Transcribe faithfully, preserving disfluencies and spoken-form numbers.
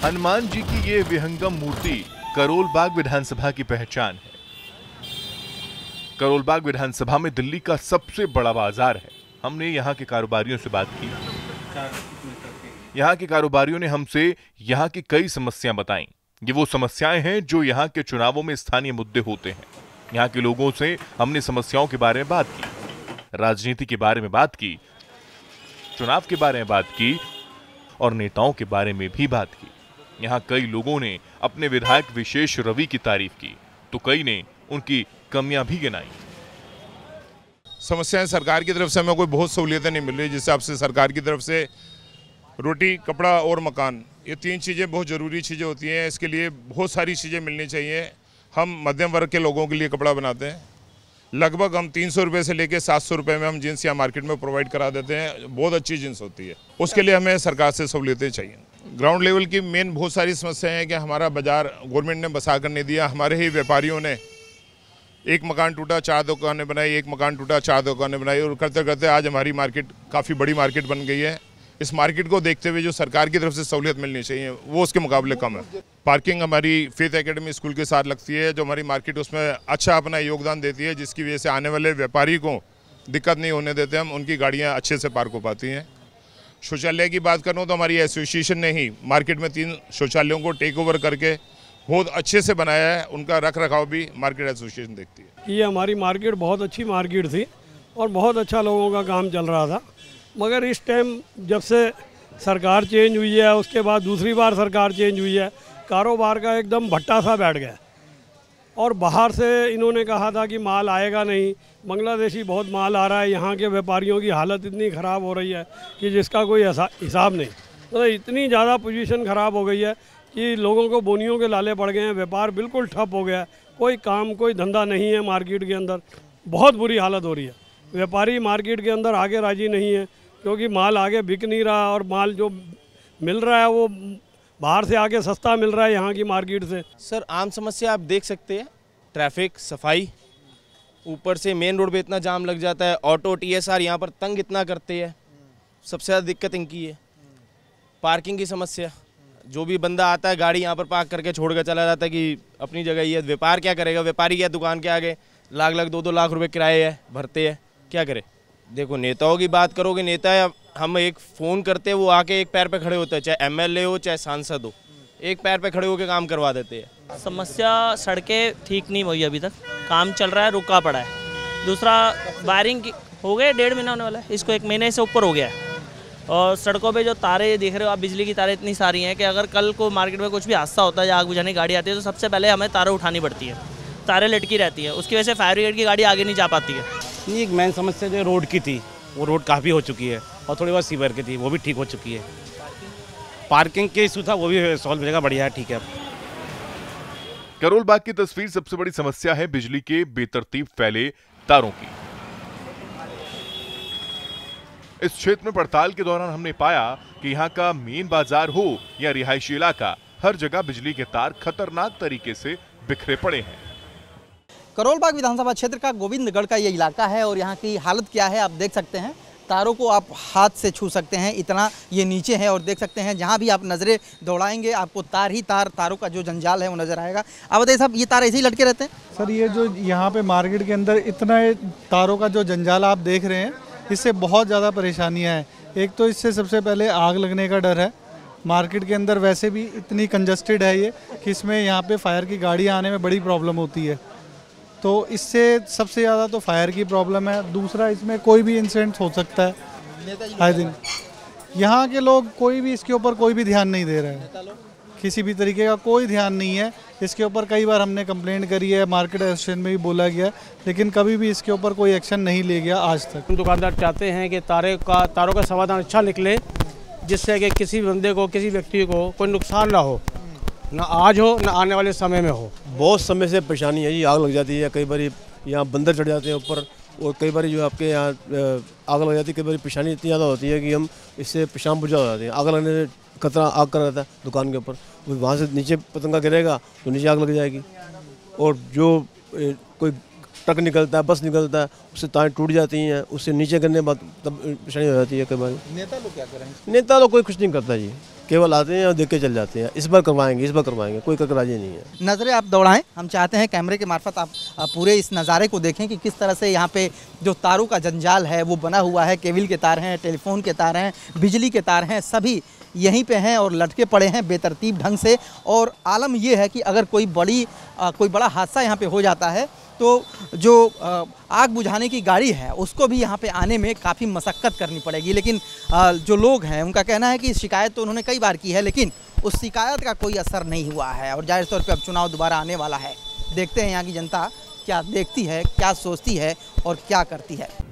हनुमान जी की ये विहंगम मूर्ति करोल बाग विधानसभा की पहचान है। करोल बाग विधानसभा में दिल्ली का सबसे बड़ा बाजार है। हमने यहाँ के कारोबारियों से बात की। यहाँ के कारोबारियों ने हमसे यहाँ की कई समस्याएं बताई। ये वो समस्याएं हैं जो यहाँ के चुनावों में स्थानीय मुद्दे होते हैं। यहाँ के लोगों से हमने समस्याओं के बारे में बात की, राजनीति के बारे में बात की, चुनाव के बारे में बात की और नेताओं के बारे में भी बात की। यहाँ कई लोगों ने अपने विधायक विशेष रवि की तारीफ की तो कई ने उनकी कमियां भी गिनाई। समस्याएं सरकार की तरफ से हमें कोई बहुत सहूलियतें नहीं मिल रही, जिस हिसाब से सरकार की तरफ से रोटी, कपड़ा और मकान, ये तीन चीज़ें बहुत ज़रूरी चीज़ें होती हैं। इसके लिए बहुत सारी चीज़ें मिलनी चाहिए। हम मध्यम वर्ग के लोगों के लिए कपड़ा बनाते हैं। लगभग हम तीन सौ रुपये से लेकर सात सौ रुपये में हम जींस यहाँ मार्केट में प्रोवाइड करा देते हैं। बहुत अच्छी जींस होती है। उसके लिए हमें सरकार से सहूलियतें चाहिए। ग्राउंड लेवल की मेन बहुत सारी समस्याएं हैं कि हमारा बाजार गवर्नमेंट ने बसा कर नहीं दिया। हमारे ही व्यापारियों ने एक मकान टूटा चार दुकानें बनाई, एक मकान टूटा चार दुकानें बनाई और करते करते आज हमारी मार्केट काफ़ी बड़ी मार्केट बन गई है। इस मार्केट को देखते हुए जो सरकार की तरफ से सहूलियत मिलनी चाहिए वो उसके मुकाबले कम है। पार्किंग हमारी फेथ एकेडमी स्कूल के साथ लगती है, जो हमारी मार्केट उसमें अच्छा अपना योगदान देती है, जिसकी वजह से आने वाले व्यापारी को दिक्कत नहीं होने देते हम, उनकी गाड़ियाँ अच्छे से पार्क हो पाती हैं। शौचालय की बात करूँ तो हमारी एसोसिएशन ने ही मार्केट में तीन शौचालयों को टेक ओवर करके बहुत अच्छे से बनाया है। उनका रख रखाव भी मार्केट एसोसिएशन देखती है। ये हमारी मार्केट बहुत अच्छी मार्केट थी और बहुत अच्छा लोगों का काम चल रहा था, मगर इस टाइम जब से सरकार चेंज हुई है, उसके बाद दूसरी बार सरकार चेंज हुई है, कारोबार का एकदम भट्टा सा बैठ गया। और बाहर से इन्होंने कहा था कि माल आएगा नहीं, बांग्लादेशी बहुत माल आ रहा है। यहाँ के व्यापारियों की हालत इतनी ख़राब हो रही है कि जिसका कोई हिसाब नहीं। मतलब इतनी ज़्यादा पोजीशन ख़राब हो गई है कि लोगों को बोनियों के लाले पड़ गए हैं। व्यापार बिल्कुल ठप हो गया है, कोई काम कोई धंधा नहीं है मार्केट के अंदर। बहुत बुरी हालत हो रही है। व्यापारी मार्केट के अंदर आगे राजी नहीं है क्योंकि माल आगे बिक नहीं रहा और माल जो मिल रहा है वो बाहर से आके सस्ता मिल रहा है यहाँ की मार्केट से। सर आम समस्या आप देख सकते हैं, ट्रैफिक, सफाई, ऊपर से मेन रोड पे इतना जाम लग जाता है। ऑटो, टीएसआर यहाँ पर तंग इतना करते हैं, सबसे ज़्यादा दिक्कत इनकी है। पार्किंग की समस्या, जो भी बंदा आता है गाड़ी यहाँ पर पार्क करके छोड़ कर चला जाता है कि अपनी जगह ही है। व्यापार क्या करेगा? व्यापारी क्या दुकान के आगे लाख लाख दो दो लाख रुपए किराए है भरते हैं, क्या करे? देखो नेताओं की बात करोगे, नेता हम एक फ़ोन करते हैं वो आके एक पैर पे खड़े होते हैं, चाहे एमएलए हो चाहे सांसद हो, एक पैर पे खड़े होकर काम करवा देते हैं। समस्या सड़कें ठीक नहीं हुई, अभी तक काम चल रहा है, रुका पड़ा है। दूसरा वायरिंग हो गए, डेढ़ महीना होने वाला है, इसको एक महीने से ऊपर हो गया है। और सड़कों पे जो तारे देख रहे हो आप, बिजली की तारें इतनी सारी हैं कि अगर कल को मार्केट में कुछ भी हादसा होता है या आग बुझाने की गाड़ी आती है तो सबसे पहले हमें तारें उठानी पड़ती है। तारें लटकी रहती है, उसकी वजह से फायर ब्रिगेड की गाड़ी आगे नहीं जा पाती है। ये एक मेन समस्या जो रोड की थी वो रोड काफ़ी हो चुकी है और थोड़ी बहुत सीवर की थी वो भी ठीक हो चुकी है। पार्किंग के इशू था वो भी सॉल्व हो जाएगा, बढ़िया है, ठीक है। करोल बाग की तस्वीर सबसे बड़ी समस्या है बिजली के बेतरतीब फैले तारों की। इस क्षेत्र में पड़ताल के दौरान हमने पाया कि यहाँ का मेन बाजार हो या रिहायशी इलाका, हर जगह बिजली के तार खतरनाक तरीके से बिखरे पड़े हैं। करोल बाग विधानसभा क्षेत्र का गोविंदगढ़ का ये इलाका है और यहाँ की हालत क्या है आप देख सकते हैं। तारों को आप हाथ से छू सकते हैं, इतना ये नीचे है और देख सकते हैं जहाँ भी आप नज़रें दौड़ाएंगे आपको तार ही तार, तारों का जो जंजाल है वो नज़र आएगा। आप बताइए साहब, ये तार ऐसे ही लटके रहते हैं? सर ये जो यहाँ पे मार्केट के अंदर इतना तारों का जो जंजाल आप देख रहे हैं, इससे बहुत ज़्यादा परेशानियाँ हैं। एक तो इससे सबसे पहले आग लगने का डर है। मार्केट के अंदर वैसे भी इतनी कंजस्टेड है ये कि इसमें यहाँ पे फायर की गाड़ियाँ आने में बड़ी प्रॉब्लम होती है, तो इससे सबसे ज़्यादा तो फायर की प्रॉब्लम है। दूसरा इसमें कोई भी इंसिडेंट हो सकता है आए दिन। यहाँ के लोग कोई भी इसके ऊपर कोई भी ध्यान नहीं दे रहे हैं, किसी भी तरीके का कोई ध्यान नहीं है इसके ऊपर। कई बार हमने कंप्लेंट करी है, मार्केट एसोसिएशन में भी बोला गया, लेकिन कभी भी इसके ऊपर कोई एक्शन नहीं लिया गया आज तक। दुकानदार चाहते हैं कि तारे का तारों का समाधान अच्छा निकले, जिससे कि किसी बंदे को, किसी व्यक्ति को कोई नुकसान ना हो, ना आज हो ना आने वाले समय में हो। बहुत समय से परेशानी है जी, आग लग जाती है, कई बार यहाँ बंदर चढ़ जाते हैं ऊपर, और कई बार जो आपके यहाँ आग लग जाती है, कई बार परेशानी इतनी ज़्यादा होती है कि हम इससे परेशान बुझा हो जाते हैं। आग लगने से खतरा आग का रहता है दुकान के ऊपर, वहाँ से नीचे पतंगा गिरेगा तो नीचे आग लग जाएगी। और जो कोई ट्रक निकलता है, बस निकलता है, उससे तारें टूट जाती हैं, उससे नीचे गिरने के बाद तब परेशानी हो जाती है कई बार। नेता लोग क्या करें? नेता लोग कोई कुछ नहीं करता जी, केवल आते हैं और देख के चल जाते हैं। इस बार करवाएंगे, इस बार करवाएंगे, कोई करके राजी नहीं है। नज़रें आप दौड़ाएं, हम चाहते हैं कैमरे के मार्फत आप पूरे इस नज़ारे को देखें कि किस तरह से यहाँ पे जो तारों का जंजाल है वो बना हुआ है। केबल के तार हैं, टेलीफोन के तार हैं, बिजली के तार हैं, सभी यहीं पे हैं और लटके पड़े हैं बेतरतीब ढंग से। और आलम ये है कि अगर कोई बड़ी आ, कोई बड़ा हादसा यहाँ पे हो जाता है तो जो आ, आग बुझाने की गाड़ी है उसको भी यहाँ पे आने में काफ़ी मशक्क़त करनी पड़ेगी। लेकिन आ, जो लोग हैं उनका कहना है कि शिकायत तो उन्होंने कई बार की है लेकिन उस शिकायत का कोई असर नहीं हुआ है। और जाहिर तौर पे अब चुनाव दोबारा आने वाला है, देखते हैं यहाँ की जनता क्या देखती है, क्या सोचती है और क्या करती है।